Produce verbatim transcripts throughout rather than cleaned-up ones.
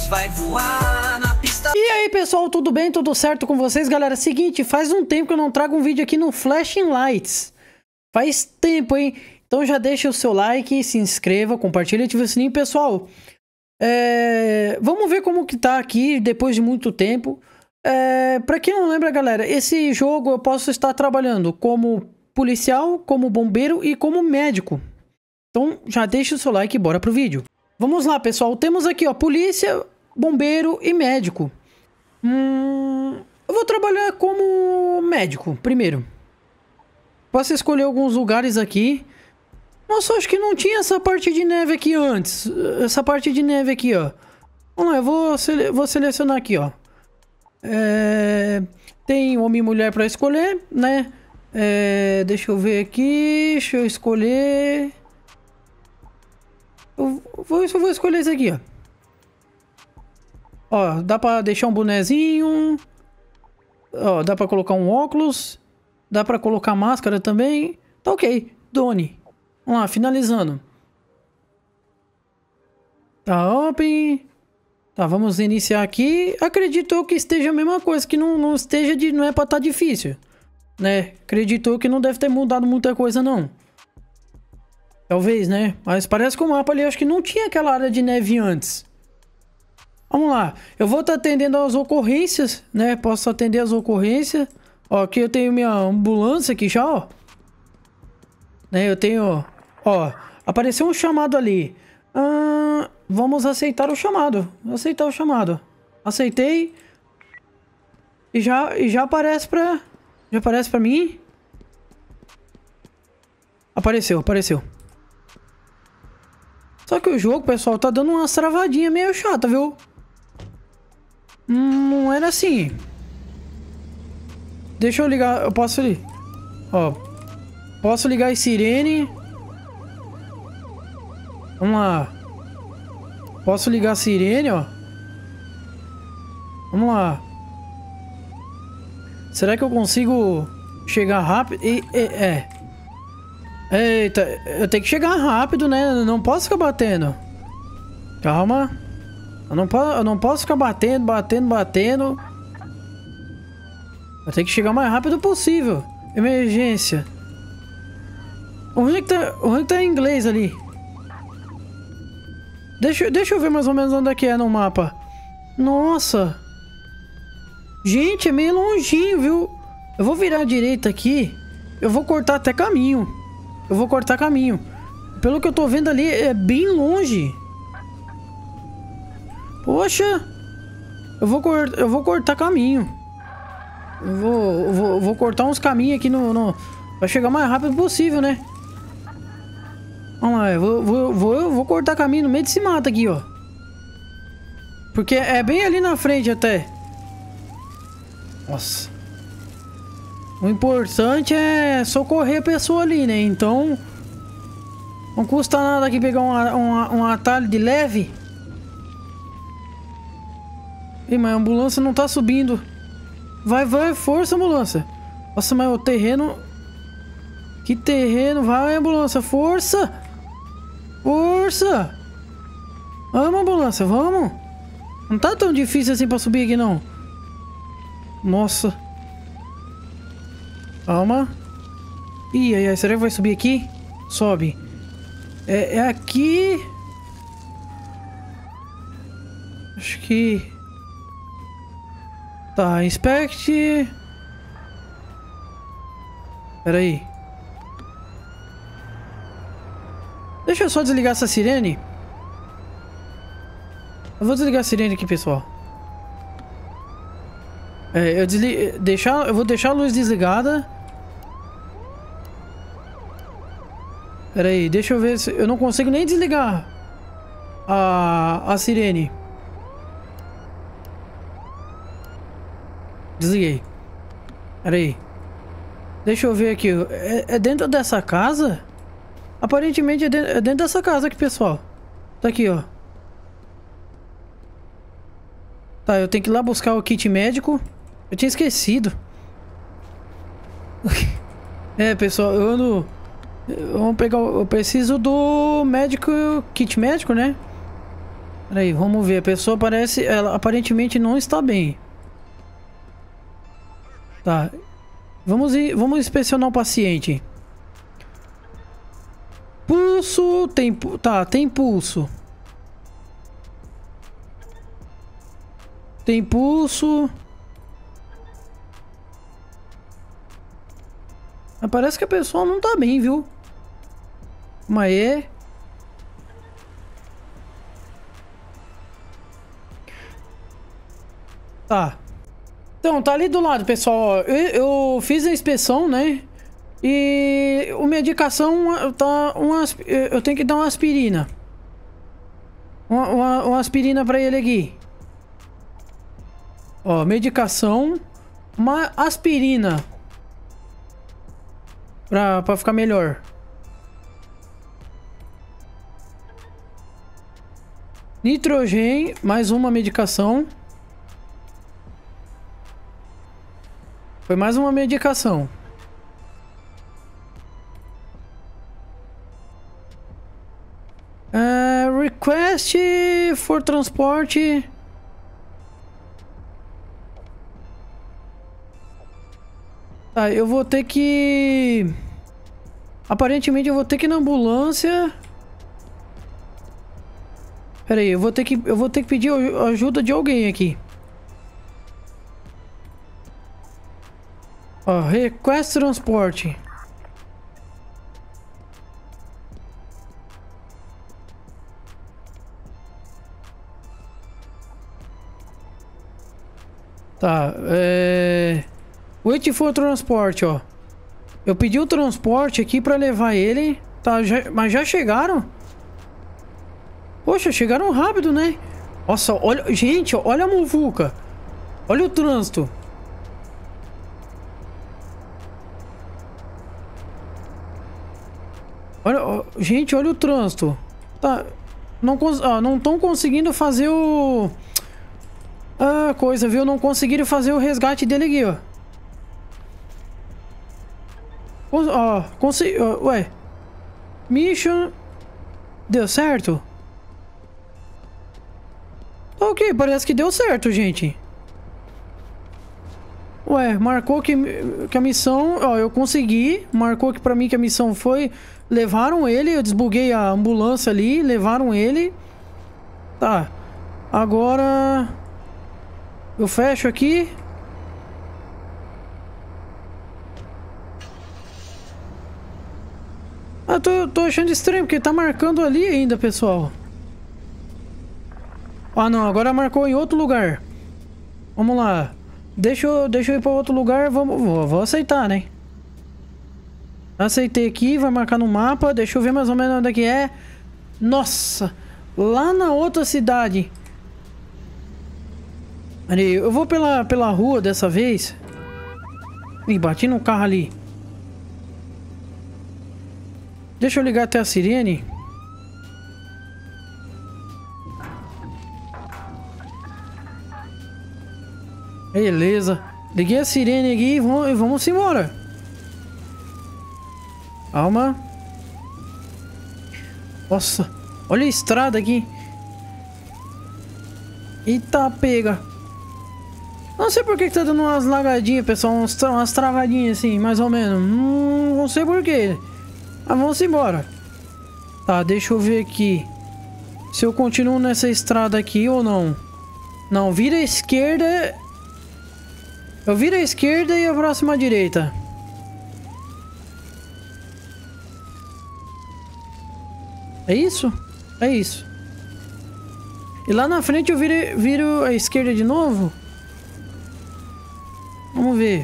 vai voar na pista. E aí pessoal, tudo bem? Tudo certo com vocês? Galera, seguinte, faz um tempo que eu não trago um vídeo aqui no Flashing Lights. Faz tempo, hein? Então já deixa o seu like, se inscreva, compartilha e ativa o sininho. Pessoal, é... vamos ver como que tá aqui depois de muito tempo. É... Pra quem não lembra, galera, esse jogo eu posso estar trabalhando como policial, como bombeiro e como médico. Então já deixa o seu like e bora pro vídeo. Vamos lá, pessoal. Temos aqui, ó, polícia, bombeiro e médico. Hum, eu vou trabalhar como médico primeiro. Posso escolher alguns lugares aqui. Nossa, acho que não tinha essa parte de neve aqui antes. Essa parte de neve aqui, ó. Vamos lá, eu vou, sele vou selecionar aqui, ó. É... Tem homem e mulher para escolher, né? É... Deixa eu ver aqui. Deixa eu escolher. Eu vou, eu vou escolher esse aqui, ó. Ó, dá pra deixar um bonezinho. Ó, dá pra colocar um óculos. Dá pra colocar máscara também. Tá ok, Doni. Vamos lá, finalizando. Tá open. Tá, vamos iniciar aqui. Acredito eu que esteja a mesma coisa. Que não, não esteja de... Não é pra estar difícil, né? Acredito eu que não deve ter mudado muita coisa, não. Talvez, né? Mas parece que o mapa ali, acho que não tinha aquela área de neve antes. Vamos lá. Eu vou estar atendendo às ocorrências, né? Posso atender às ocorrências. Ó, aqui eu tenho minha ambulância aqui já, ó. Né? Eu tenho... Ó, apareceu um chamado ali. Ah, vamos aceitar o chamado. Aceitar o chamado. Aceitei. E já, e já aparece pra... Já aparece pra mim. Apareceu, apareceu. Só que o jogo, pessoal, tá dando umas travadinhas meio chata, viu? Hum, não era assim. Deixa eu ligar, eu posso ali. Ó, posso ligar a sirene. Vamos lá. Posso ligar a sirene, ó. Vamos lá. Será que eu consigo chegar rápido? E, e, é. Eita, eu tenho que chegar rápido, né? Eu não posso ficar batendo. Calma. Eu não, po eu não posso ficar batendo, batendo, batendo. Eu tenho que chegar o mais rápido possível. Emergência. O ruim é que tá, o ruim é que tá em inglês ali. Deixa, deixa eu ver mais ou menos onde é que é no mapa. Nossa. Gente, é meio longinho, viu? Eu vou virar à direita aqui. Eu vou cortar até caminho. Eu vou cortar caminho. Pelo que eu tô vendo ali, é bem longe. Poxa. Eu vou, cort... eu vou cortar caminho. Eu vou... Eu vou... Eu vou cortar uns caminhos aqui no... no... Vai chegar o mais rápido possível, né? Vamos lá. Eu vou... Vou... Vou... Eu vou cortar caminho no meio desse mato aqui, ó. Porque é bem ali na frente até. Nossa. O importante é socorrer a pessoa ali, né? Então, não custa nada aqui pegar um, um, um atalho de leve. Ih, mas a ambulância não tá subindo. Vai, vai, força, ambulância. Nossa, mas o terreno... Que terreno, vai, ambulância, força. Força. Vamos, ambulância, vamos. Não tá tão difícil assim pra subir aqui, não. Nossa. Calma. Ih, ai, ai, será que vai subir aqui? Sobe. É, é aqui. Acho que... Tá, inspect. Pera aí. Deixa eu só desligar essa sirene. Eu vou desligar a sirene aqui, pessoal. É, eu desli... deixar... eu vou deixar a luz desligada. Pera aí, deixa eu ver se... Eu não consigo nem desligar a, a sirene. Desliguei. Pera aí. Deixa eu ver aqui. É, é dentro dessa casa? Aparentemente é dentro, é dentro dessa casa aqui, pessoal. Tá aqui, ó. Tá, eu tenho que ir lá buscar o kit médico. Eu tinha esquecido. É, pessoal, eu ando... Vamos pegar... Eu preciso do médico... Kit médico, né? Peraí, vamos ver. A pessoa parece... Ela aparentemente não está bem. Tá. Vamos, ir, vamos inspecionar o paciente. Pulso... Tem... Tá, tem pulso. Tem pulso... Mas parece que a pessoa não tá bem, viu? Mas é... Tá. Então, tá ali do lado, pessoal. Eu, eu fiz a inspeção, né? E... a medicação tá... Uma, eu tenho que dar uma aspirina. Uma, uma, uma aspirina pra ele aqui. Ó, medicação. Uma aspirina. Pra, pra ficar melhor. Nitrogênio, mais uma medicação. Foi mais uma medicação. Uh, request for transporte. Tá, eu vou ter que... Aparentemente eu vou ter que ir na ambulância. Pera aí, eu vou ter que, eu vou ter que pedir ajuda de alguém aqui. Ó, request transporte. Tá, é... Wait for transporte, ó. Eu pedi o transporte aqui pra levar ele. Tá, já... mas já chegaram? Poxa, chegaram rápido, né? Nossa, olha... Gente, olha a muvuca. Olha o trânsito. Olha... ó, gente, olha o trânsito. Tá... Não cons... ah, não estão conseguindo fazer o... Ah, coisa, viu? Não conseguiram fazer o resgate dele aqui, ó. Ó, consegui... Ué. Mission... Deu certo? Ok, parece que deu certo, gente. Ué, marcou que, que a missão... Ó, eu consegui. Marcou que pra mim que a missão foi... Levaram ele, eu desbuguei a ambulância ali. Levaram ele. Tá. Agora... Eu fecho aqui. Ah, tô, tô achando estranho, porque tá marcando ali ainda, pessoal. Ah, não, agora marcou em outro lugar. Vamos lá. Deixa eu, deixa eu ir pra outro lugar, vamos, vou, vou aceitar, né? Aceitei aqui, vai marcar no mapa. Deixa eu ver mais ou menos onde é que é. Nossa, lá na outra cidade. Ali, eu vou pela, pela rua dessa vez. Ih, bati no carro ali. Deixa eu ligar até a sirene. Beleza. Liguei a sirene aqui e vamos, e vamos embora. Calma. Nossa, olha a estrada aqui. Eita, pega. Não sei por que, que tá dando umas lagadinhas, pessoal. Umas, tra umas travadinhas assim, mais ou menos. Hum, não sei por que. Mas vamos embora. Tá, deixa eu ver aqui. Se eu continuo nessa estrada aqui ou não. Não, vira à esquerda. Eu viro à esquerda e a próxima à direita. É isso? É isso. E lá na frente eu viro, viro à esquerda de novo? Vamos ver.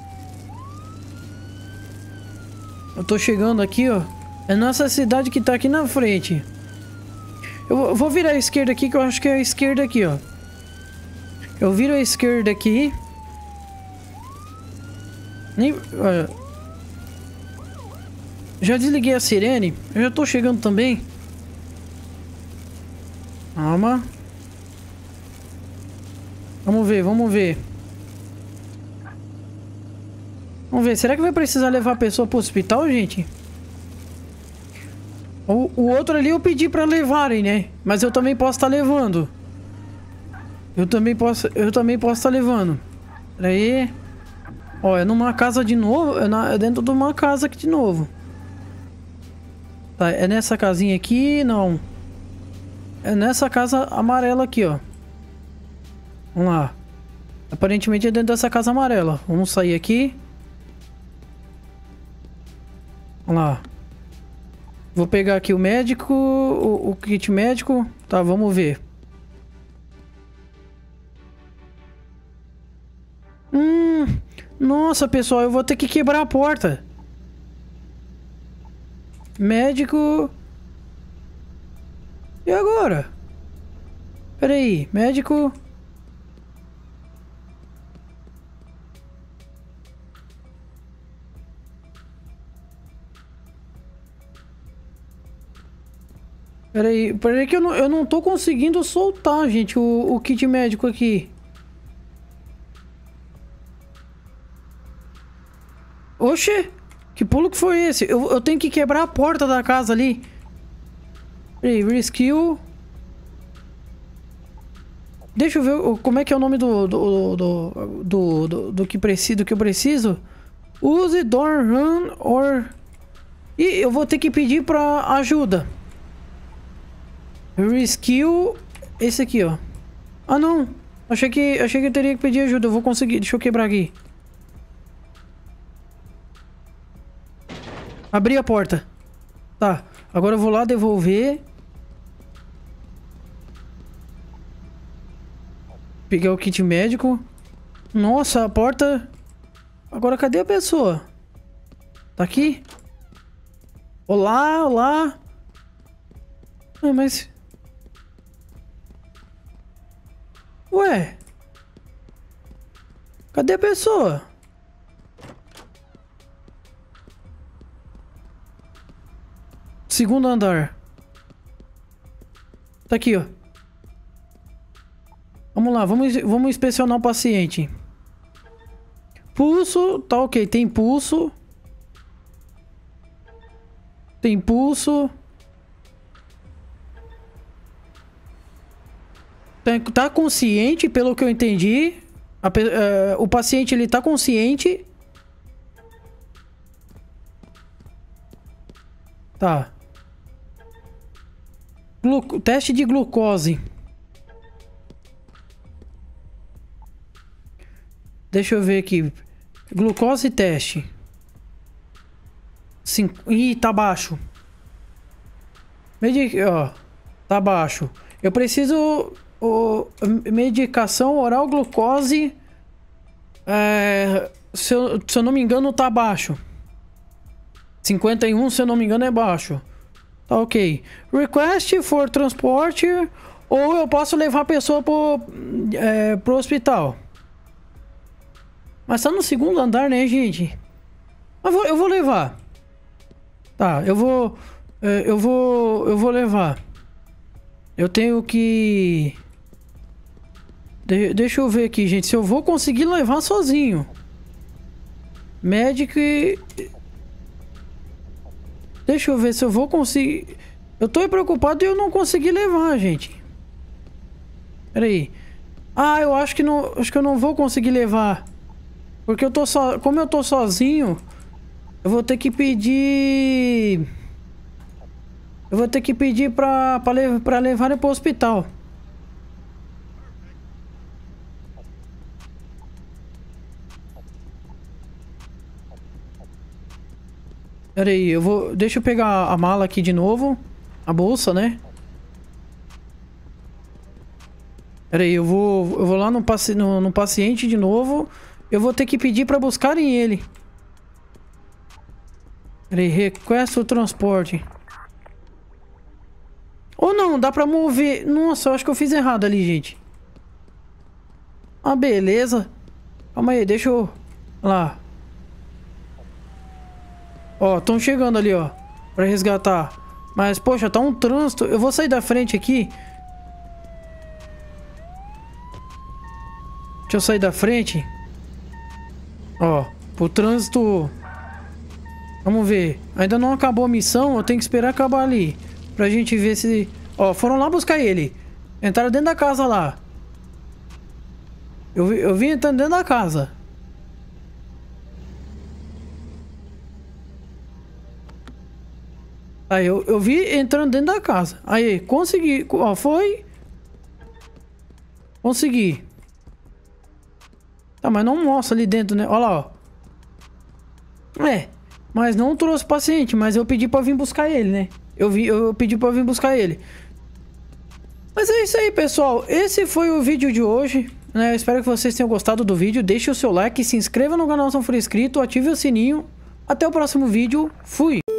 Eu tô chegando aqui, ó. É nossa cidade que tá aqui na frente. Eu vou virar à esquerda aqui, que eu acho que é a esquerda aqui, ó. Eu viro à esquerda aqui. Nem... Olha. Já desliguei a sirene. Eu já tô chegando também. Calma. Vamos ver, vamos ver. Vamos ver, será que vai precisar levar a pessoa pro hospital, gente? O, o outro ali eu pedi pra levarem, né? Mas eu também posso estar levando. Eu também posso... Eu também posso estar levando. Pera aí. Ó, é numa casa de novo. É, na, é dentro de uma casa aqui de novo. Tá, é nessa casinha aqui? Não. É nessa casa amarela aqui, ó. Vamos lá. Aparentemente é dentro dessa casa amarela. Vamos sair aqui. Vamos lá. Vou pegar aqui o médico, o, o kit médico. Tá, vamos ver. Hum, nossa, pessoal, eu vou ter que quebrar a porta. Médico. E agora? Pera aí, médico. Peraí, peraí que eu não, eu não tô conseguindo soltar, gente, o, o kit médico aqui. Oxê, que pulo que foi esse? Eu, eu tenho que quebrar a porta da casa ali. Peraí, rescue. Deixa eu ver como é que é o nome do do, do, do, do, do que preciso, do que eu preciso. Use door run or... Ih, eu vou ter que pedir pra ajuda. Rescue. Esse aqui, ó. Ah, não. Achei que, achei que eu teria que pedir ajuda. Eu vou conseguir. Deixa eu quebrar aqui. Abri a porta. Tá. Agora eu vou lá devolver. Pegar o kit médico. Nossa, a porta... Agora cadê a pessoa? Tá aqui? Olá, olá. Ah, mas... Ué? Cadê a pessoa? Segundo andar. Tá aqui, ó. Vamos lá, vamos, vamos inspecionar o paciente. Pulso, tá ok, tem pulso. Tem pulso. Tá consciente, pelo que eu entendi. A, uh, o paciente, ele tá consciente. Tá. Glu teste de glucose. Deixa eu ver aqui. Glucose teste. Cinco... Ih, tá baixo. Medi... Ó, tá baixo. Eu preciso... O... Medicação oral glucose... É... Se, eu... se eu não me engano, tá baixo. cinquenta e um, se eu não me engano, é baixo. Tá ok. Request for transporte. Ou eu posso levar a pessoa pro, é, pro hospital. Mas tá no segundo andar, né, gente? Eu vou, eu vou levar. Tá, eu vou... Eu vou... Eu vou levar. Eu tenho que... De, deixa eu ver aqui, gente. Se eu vou conseguir levar sozinho. Médico e... Deixa eu ver se eu vou conseguir... Eu tô preocupado e eu não consegui levar, gente. Pera aí. Ah, eu acho que não... Acho que eu não vou conseguir levar. Porque eu tô só... Como eu tô sozinho... Eu vou ter que pedir... Eu vou ter que pedir pra, pra, levar, pra levar ele pro hospital. Pera aí, eu vou... Deixa eu pegar a mala aqui de novo. A bolsa, né? Pera aí, eu vou... Eu vou lá no, paci... no, no paciente de novo. Eu vou ter que pedir pra buscarem ele. Pera aí, request o transporte. Ou não, dá pra mover... Nossa, eu acho que eu fiz errado ali, gente. Ah, beleza. Calma aí, deixa eu... Lá. Ó, estão chegando ali, ó. Pra resgatar. Mas, poxa, tá um trânsito. Eu vou sair da frente aqui. Deixa eu sair da frente. Ó, o trânsito... Vamos ver. Ainda não acabou a missão, eu tenho que esperar acabar ali. Pra gente ver se... Ó, foram lá buscar ele. Entraram dentro da casa lá. Eu vi, eu vi entrando dentro da casa. Aí, eu, eu vi entrando dentro da casa. Aí, consegui. Ó, foi. Consegui. Tá, mas não mostra ali dentro, né? Olha lá, ó. É. Mas não trouxe paciente, mas eu pedi pra vir buscar ele, né? Eu, vi, eu pedi pra vir buscar ele. Mas é isso aí, pessoal. Esse foi o vídeo de hoje, né? Eu espero que vocês tenham gostado do vídeo. Deixe o seu like, se inscreva no canal se não for inscrito, ative o sininho. Até o próximo vídeo. Fui!